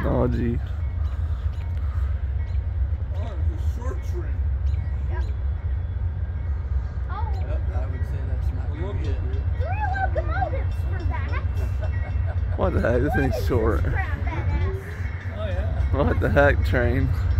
technology. Oh, it's a short train. Yep. Oh. Yep, I would say that's not Look good. at 3 locomotives for that. What the heck? This thing's short. Crap, badass. Oh yeah. What the heck, train?